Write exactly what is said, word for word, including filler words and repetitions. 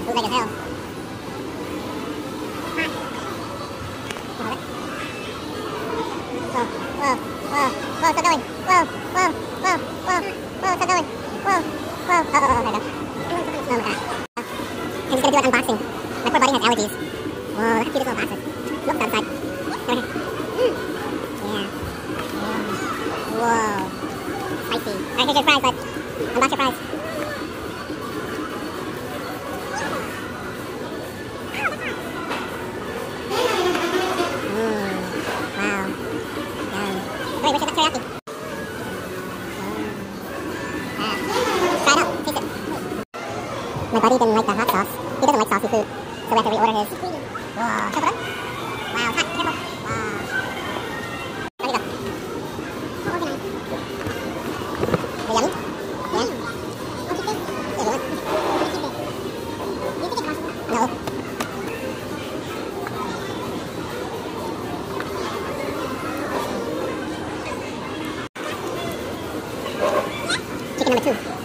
bootleg as hell. Whoa, whoa, whoa, whoa, stop going. Whoa, whoa, whoa, whoa, whoa, stop going. Whoa, whoa, oh, oh, oh, there we go. Oh my god. I'm just gonna do an unboxing. My poor buddy has allergies. Whoa, look how cute this little box is. Look outside. Go ahead. Yeah. Whoa. Spicy. Alright, here's your fries, bud. Unbox your fries. Mmm. Wow. Yum. Wait, where's your teriyaki? Ah. Try it out. Taste it. My buddy didn't like the hot sauce. He doesn't like saucy food, so we have to reorder his. Whoa. Careful, bud. Wow, it's hot. Be careful. Wow. There you go. Are you yummy? Yeah? Yeah, you want? No. Chicken number two.